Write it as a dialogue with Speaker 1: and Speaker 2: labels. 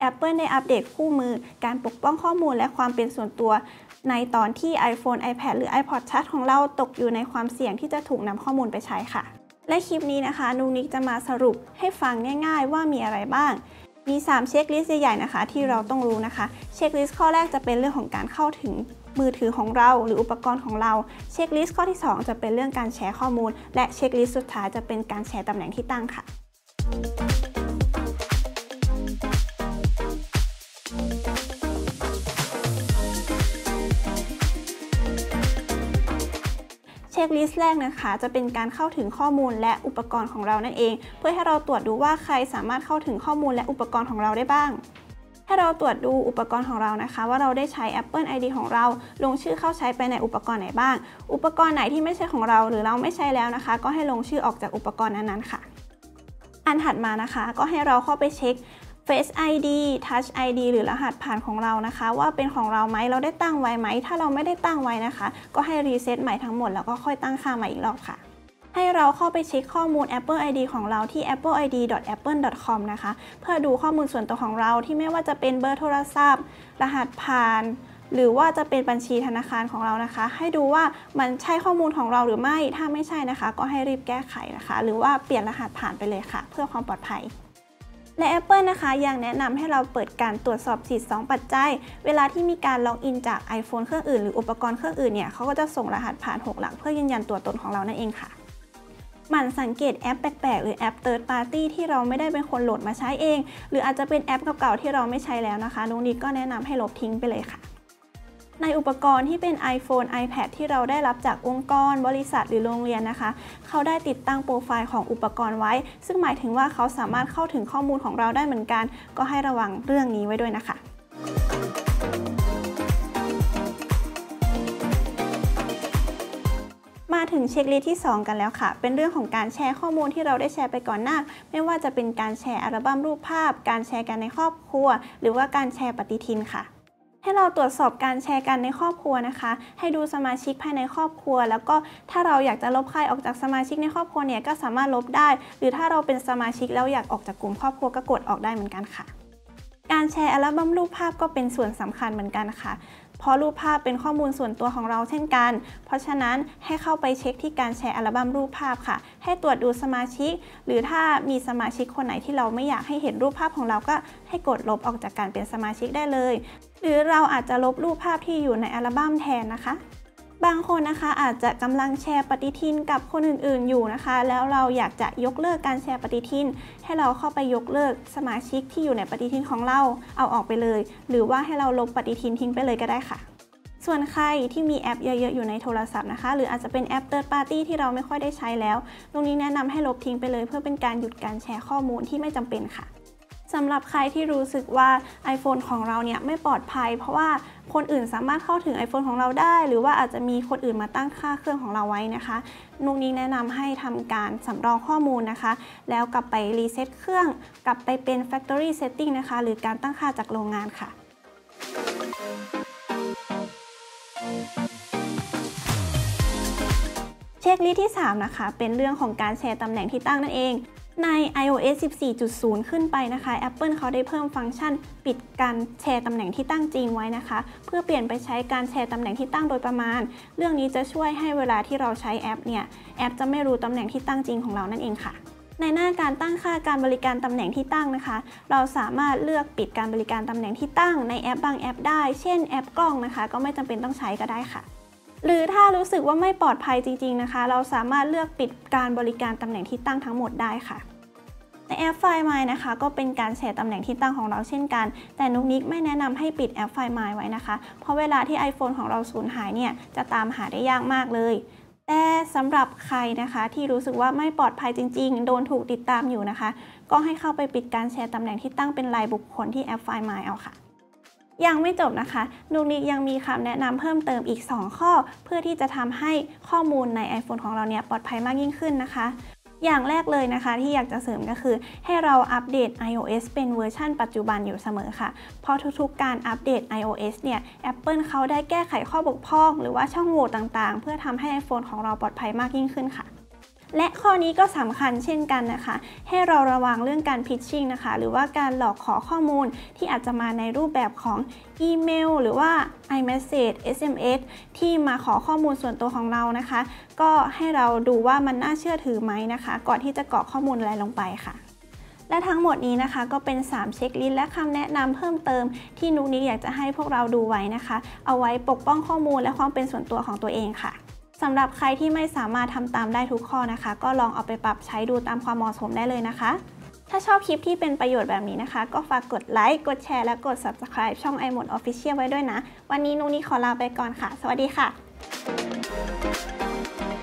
Speaker 1: Apple ได้อัปเดตคู่มือการปกป้องข้อมูลและความเป็นส่วนตัวในตอนที่ iPhone iPad หรือ iPod Touch ของเราตกอยู่ในความเสี่ยงที่จะถูกนำข้อมูลไปใช้ค่ะและคลิปนี้นะคะนุกนิกจะมาสรุปให้ฟังง่ายๆว่ามีอะไรบ้างมี3เช็คลิสต์ใหญ่ๆนะคะที่เราต้องรู้นะคะเช็คลิสต์ข้อแรกจะเป็นเรื่องของการเข้าถึงมือถือของเราหรืออุปกรณ์ของเราเช็คลิสต์ข้อที่2จะเป็นเรื่องการแชร์ข้อมูลและเช็คลิสต์สุดท้ายจะเป็นการแชร์ตำแหน่งที่ตั้งค่ะเช็คลิสต์แรกนะคะจะเป็นการเข้าถึงข้อมูลและอุปกรณ์ของเรานั่นเองเพื่อให้เราตรวจดูว่าใครสามารถเข้าถึงข้อมูลและอุปกรณ์ของเราได้บ้างให้เราตรวจดูอุปกรณ์ของเรานะคะว่าเราได้ใช้ Apple ID ของเราลงชื่อเข้าใช้ไปในอุปกรณ์ไหนบ้างอุปกรณ์ไหนที่ไม่ใช่ของเราหรือเราไม่ใช้แล้วนะคะก็ให้ลงชื่อออกจากอุปกรณ์นั้นๆค่ะอันถัดมานะคะก็ให้เราเข้าไปเช็ค Face ID Touch ID หรือรหัสผ่านของเรานะคะว่าเป็นของเราไหมเราได้ตั้งไว้ไหมถ้าเราไม่ได้ตั้งไว้นะคะก็ให้รีเซ็ตใหม่ทั้งหมดแล้วก็ค่อยตั้งค่าใหม่อีกรอบค่ะให้เราเข้าไปเช็คข้อมูล Apple ID ของเราที่ appleid.apple.com นะคะเพื่อดูข้อมูลส่วนตัวของเราที่ไม่ว่าจะเป็นเบอร์โทรศัพท์รหัสผ่านหรือว่าจะเป็นบัญชีธนาคารของเรานะคะให้ดูว่ามันใช่ข้อมูลของเราหรือไม่ถ้าไม่ใช่นะคะก็ให้รีบแก้ไขนะคะหรือว่าเปลี่ยนรหัสผ่านไปเลยค่ะเพื่อความปลอดภัยและ Apple นะคะยังแนะนำให้เราเปิดการตรวจสอบสิทธิ์2ปัจจัยเวลาที่มีการล็อกอินจาก iPhone เครื่องอื่นหรืออุปกรณ์เครื่องอื่นเนี่ยเขาก็จะส่งรหัสผ่าน6หลักเพื่อยืนยันตัวตนของเรานั่นเองค่ะหมั่นสังเกตแอปแปลกๆหรือแอป Third Party ที่เราไม่ได้เป็นคนโหลดมาใช้เองหรืออาจจะเป็นแอปเก่าๆที่เราไม่ใช้แล้วนะคะนุกนิกก็แนะนำให้ลบทิ้งไปเลยค่ะในอุปกรณ์ที่เป็น iPhone iPad ที่เราได้รับจากองค์กรบริษัทหรือโรงเรียนนะคะเขาได้ติดตั้งโปรไฟล์ของอุปกรณ์ไว้ซึ่งหมายถึงว่าเขาสามารถเข้าถึงข้อมูลของเราได้เหมือนกันก็ให้ระวังเรื่องนี้ไว้ด้วยนะคะมาถึงเช็คลิสต์ที่2กันแล้วค่ะเป็นเรื่องของการแชร์ข้อมูลที่เราได้แชร์ไปก่อนหน้าไม่ว่าจะเป็นการแชร์อัลบั้มรูปภาพการแชร์กันในครอบครัวหรือว่าการแชร์ปฏิทินค่ะให้เราตรวจสอบการแชร์กันในครอบครัวนะคะให้ดูสมาชิกภายในครอบครัวแล้วก็ถ้าเราอยากจะลบใครออกจากสมาชิกในครอบครัวเนี่ยก็สามารถลบได้หรือถ้าเราเป็นสมาชิกแล้วอยากออกจากกลุ่มครอบครัวก็กดออกได้เหมือนกันค่ะการแชร์อัลบั้มรูปภาพก็เป็นส่วนสำคัญเหมือนกันค่ะเพราะรูปภาพเป็นข้อมูลส่วนตัวของเราเช่นกันเพราะฉะนั้นให้เข้าไปเช็คที่การแชร์อัลบั้มรูปภาพค่ะให้ตรวจดูสมาชิกหรือถ้ามีสมาชิกคนไหนที่เราไม่อยากให้เห็นรูปภาพของเราก็ให้กดลบออกจากการเป็นสมาชิกได้เลยหรือเราอาจจะลบรูปภาพที่อยู่ในอัลบั้มแทนนะคะบางคนนะคะอาจจะกำลังแชร์ปฏิทินกับคนอื่นๆอยู่นะคะแล้วเราอยากจะยกเลิกการแชร์ปฏิทินให้เราเข้าไปยกเลิกสมาชิกที่อยู่ในปฏิทินของเราเอาออกไปเลยหรือว่าให้เราลบปฏิทินทิ้งไปเลยก็ได้ค่ะส่วนใครที่มีแอปเยอะๆอยู่ในโทรศัพท์นะคะหรืออาจจะเป็นแอป Third Party ที่เราไม่ค่อยได้ใช้แล้วตรงนี้แนะนำให้ลบทิ้งไปเลยเพื่อเป็นการหยุดการแชร์ข้อมูลที่ไม่จำเป็นค่ะสำหรับใครที่รู้สึกว่า iPhone ของเราเนี่ยไม่ปลอดภัยเพราะว่าคนอื่นสามารถเข้าถึง iPhone ของเราได้หรือว่าอาจจะมีคนอื่นมาตั้งค่าเครื่องของเราไว้นะคะนุกนิกแนะนำให้ทำการสำรองข้อมูลนะคะแล้วกลับไปรีเซ็ตเครื่องกลับไปเป็น Factory Setting นะคะหรือการตั้งค่าจากโรงงานค่ะเช็คลิสต์ที่3นะคะเป็นเรื่องของการแชร์ตำแหน่งที่ตั้งนั่นเองใน iOS 14.0 ขึ้นไปนะคะ Apple เขาได้เพิ่มฟังก์ชันปิดการแชร์ตำแหน่งที่ตั้งจริงไว้นะคะเพื่อเปลี่ยนไปใช้การแชร์ตำแหน่งที่ตั้งโดยประมาณเรื่องนี้จะช่วยให้เวลาที่เราใช้แอปเนี่ยแอปจะไม่รู้ตำแหน่งที่ตั้งจริงของเรานั่นเองค่ะในหน้าการตั้งค่าการบริการตำแหน่งที่ตั้งนะคะเราสามารถเลือกปิดการบริการตำแหน่งที่ตั้งในแอปบางแอปได้เช่นแอปกล้องนะคะก็ไม่จำเป็นต้องใช้ก็ได้ค่ะหรือถ้ารู้สึกว่าไม่ปลอดภัยจริงๆนะคะเราสามารถเลือกปิดการบริการตำแหน่งที่ตั้งทั้งหมดได้ค่ะในแอป Find My นะคะก็เป็นการแชร์ตำแหน่งที่ตั้งของเราเช่นกันแต่นุกนิกไม่แนะนำให้ปิดแอป Find My ไว้นะคะเพราะเวลาที่ iPhone ของเราสูญหายเนี่ยจะตามหาได้ยากมากเลยแต่สำหรับใครนะคะที่รู้สึกว่าไม่ปลอดภัยจริงๆโดนถูกติดตามอยู่นะคะก็ให้เข้าไปปิดการแชร์ตำแหน่งที่ตั้งเป็นรายบุคคลที่แอป Find My เอาค่ะยังไม่จบนะคะนุกนิกยังมีคำแนะนำเพิ่มเติมอีก2ข้อเพื่อที่จะทำให้ข้อมูลใน iPhone ของเราเนี่ยปลอดภัยมากยิ่งขึ้นนะคะอย่างแรกเลยนะคะที่อยากจะเสริมก็คือให้เราอัปเดต iOS เป็นเวอร์ชันปัจจุบันอยู่เสมอค่ะเพราะทุกๆการอัปเดต iOS เนี่ย Apple เขาได้แก้ไขข้อบกพร่องหรือว่าช่องโหว่ต่างๆเพื่อทำให้ iPhone ของเราปลอดภัยมากยิ่งขึ้นค่ะและข้อนี้ก็สำคัญเช่นกันนะคะให้เราระวังเรื่องการพิชชิ่งนะคะหรือว่าการหลอกขอข้อมูลที่อาจจะมาในรูปแบบของอีเมลหรือว่า iMessage SMS ที่มาขอข้อมูลส่วนตัวของเรานะคะก็ให้เราดูว่ามันน่าเชื่อถือไหมนะคะก่อนที่จะกรอกข้อมูลอะไรลงไปค่ะและทั้งหมดนี้นะคะก็เป็น3เช็คลิสต์และคำแนะนำเพิ่มเติมที่นุกนิกอยากจะให้พวกเราดูไว้นะคะเอาไว้ปกป้องข้อมูลและความเป็นส่วนตัวของตัวเองค่ะสำหรับใครที่ไม่สามารถทำตามได้ทุกข้อนะคะก็ลองเอาไปปรับใช้ดูตามความเหมาะสมได้เลยนะคะถ้าชอบคลิปที่เป็นประโยชน์แบบนี้นะคะก็ฝากกดไลค์กดแชร์และกด Subscribe ช่อง iMode Official ไว้ด้วยนะวันนี้นุกนิกขอลาไปก่อนค่ะสวัสดีค่ะ